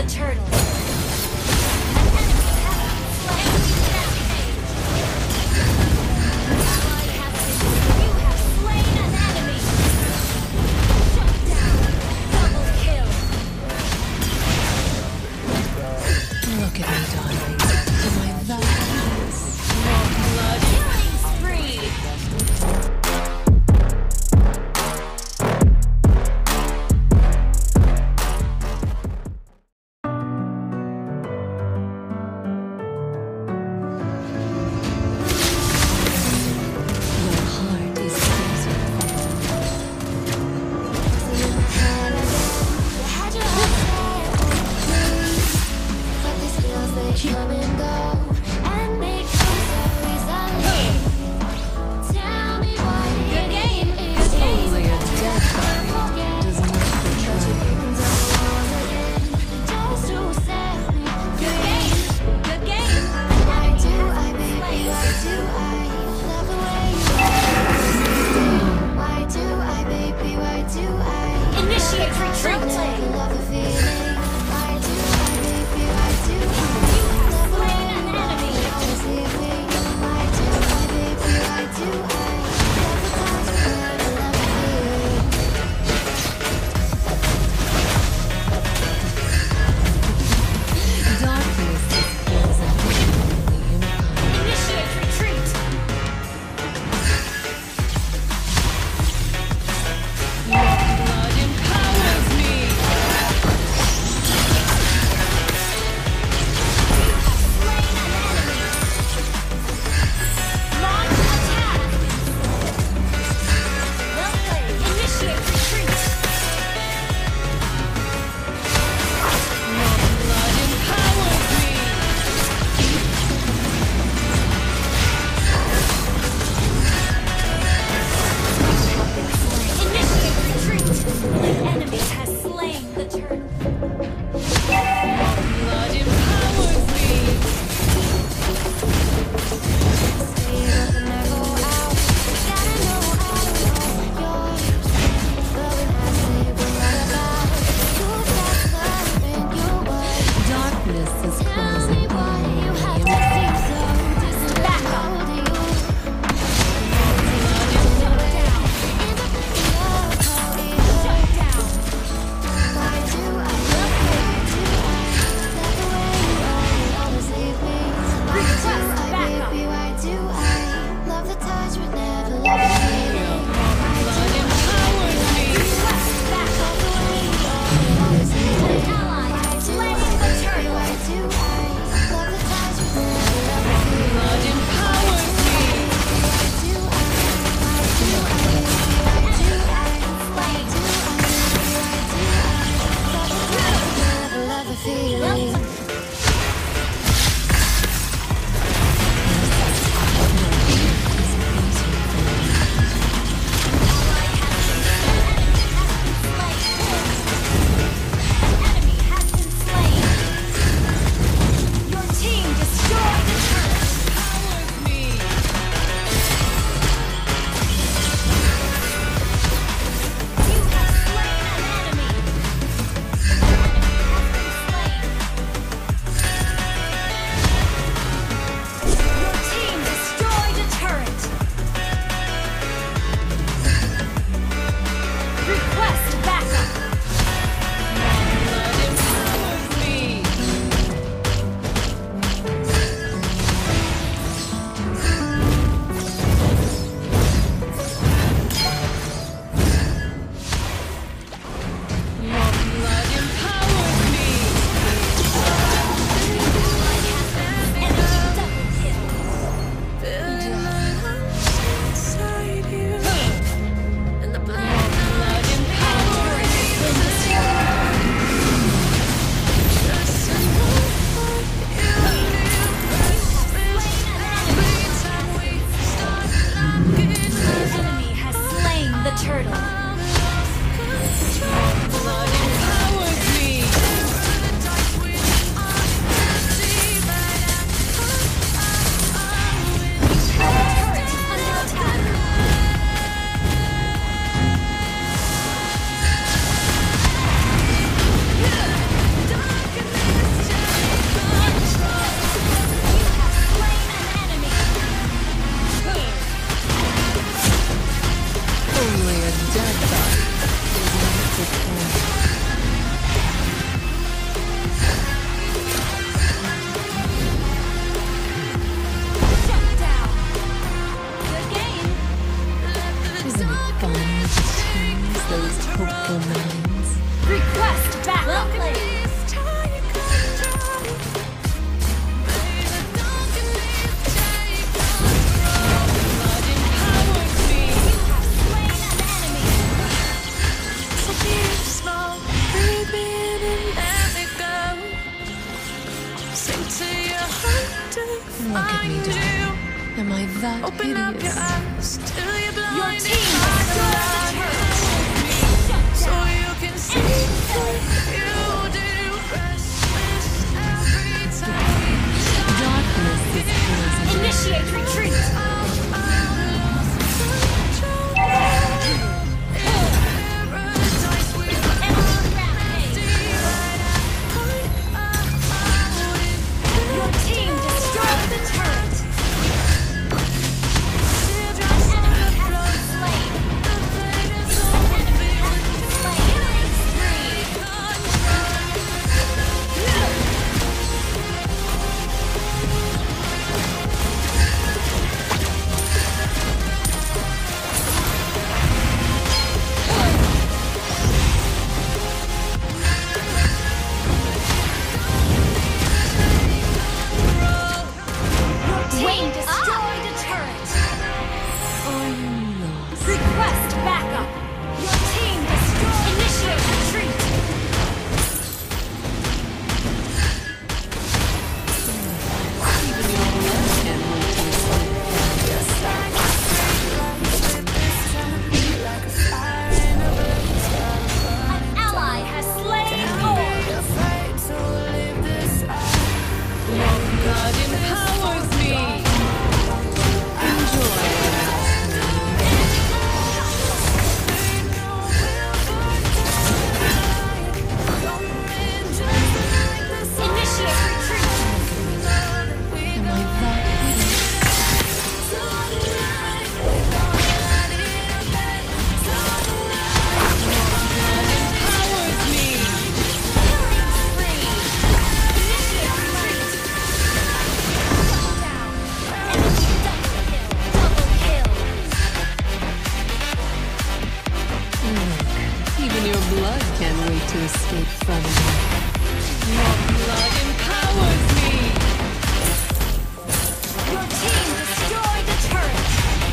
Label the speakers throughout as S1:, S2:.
S1: the turtle. An enemy has been slain. Ally has been. You have slain an enemy. Shut down. Double kill.
S2: Look at me, darling. My values. More blood.
S1: Killing spree.
S2: Am I that
S3: Open up your
S2: hideous?
S3: eyes till you're
S1: Your
S3: blinded
S1: team
S3: by the
S1: destroyed the
S3: light.
S1: turret.
S3: So
S1: Shut down.
S3: you can see you do restless every time.
S2: Darkness is closing.
S1: Initiate retreat. Enemy rampage. Your team destroyed the turret. An enemy has been slain. An enemy has been slain. Killing spree. Your team destroyed a turret.
S2: Are you lost?
S1: Request backup. Your team destroyed. Initiate retreat.
S2: Even your blood can wait to escape.
S1: An ally has slain Lord.
S2: Your blood empowers me. Enjoy.
S1: Initiate retreat.
S2: Am I that hideous? Blood empowers me.
S1: Killing spree. Initiate retreat. Shut down. Enemy double kill. Double kill.
S2: Look, even your blood can't wait to escape from me. Your blood empowers me.
S1: Your team destroyed the turret.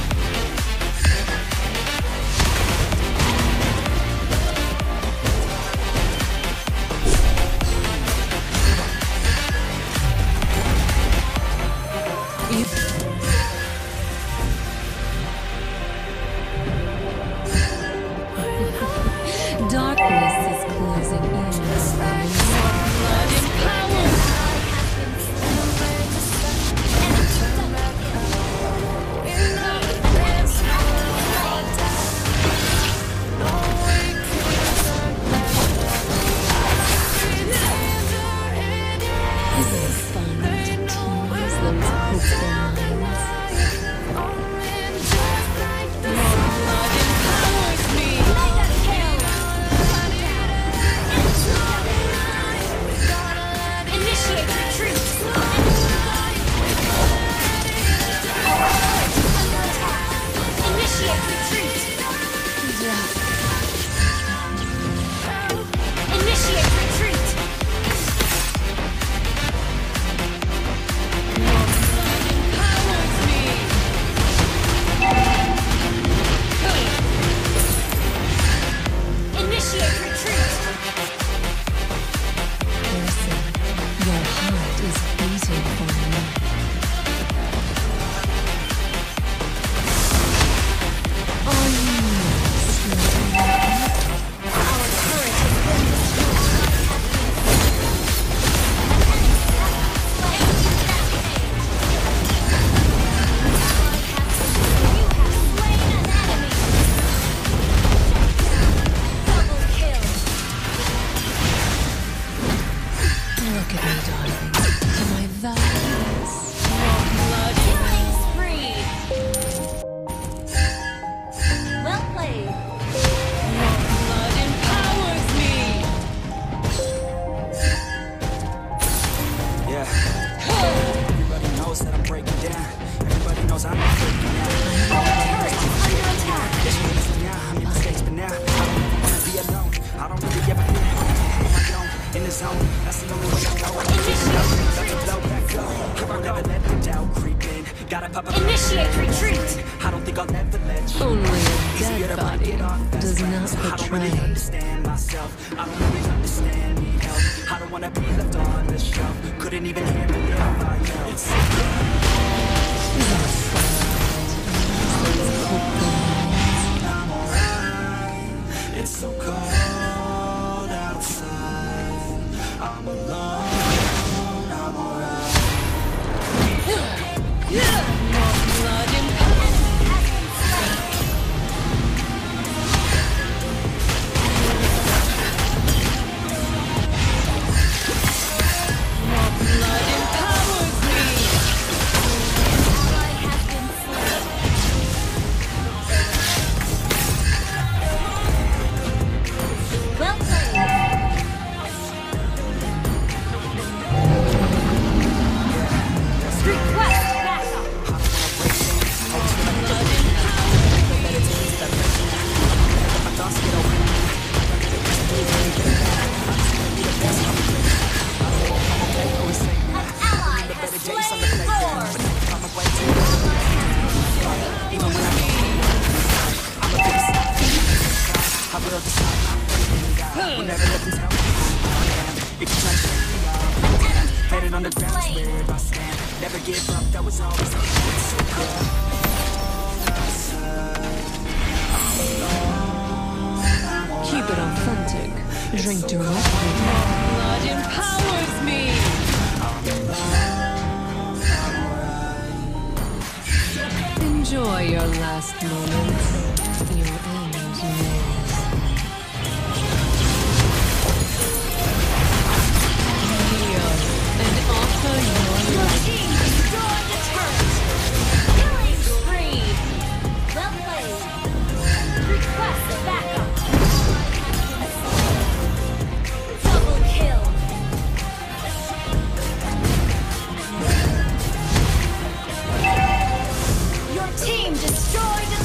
S2: Darkness is closing in. Blood empowers. Isn't it fun to tease those hopeful minds? Blood empowers me.
S1: Mega kill. Initiate retreat. Under attack. Initiate retreat. Initiate retreat.
S2: Empowers me.
S1: Initiate retreat.
S2: Listen, your heart is beating for me. Are you lost?
S1: Our turret has been destroyed. You have slain an enemy. Double kill.
S2: Look at me, darling. Am I that hideous?
S1: Killing spree. Well played.
S2: Blood empowers me.
S4: Yeah. Everybody knows that I'm breaking down. Everybody knows I'm not breaking out.
S1: Our turret is under attack.
S4: This is for now. I'm in mistakes, but now I don't really wanna be alone. I don't really ever feel on my own, in the zone. That's the only way I know. Got to blow back up. I won't ever let the doubt creep in. Gotta pop up.
S1: Initiate retreat.
S4: I don't think I'll ever let you.
S2: Only a
S4: Easier
S2: dead
S4: to break
S2: body
S4: it off fast
S2: does
S4: fast.
S2: not
S4: I don't really
S2: betray.
S4: understand myself. I don't really understand, need help. I don't wanna be left on the shelf. Couldn't even hear me if I yelled. It's
S2: is our firelight. There's hope in
S4: It's so cold outside. I'm alone, I'm alright.
S2: more blood and blood empowers me.
S1: ally has been slain. Well played. Request backup. An ally has slain Lord.
S4: Headed underground is where I stand. Never give up, that was always the plan. So cold outside.
S2: Keep it authentic. Drink directly. Blood empowers me. Enjoy your last moments. Your end knows. Kneel and offer your
S1: Your
S2: life.
S1: team destroyed the turret. Killing spree. Well played. Request backup. Double kill. Your team destroyed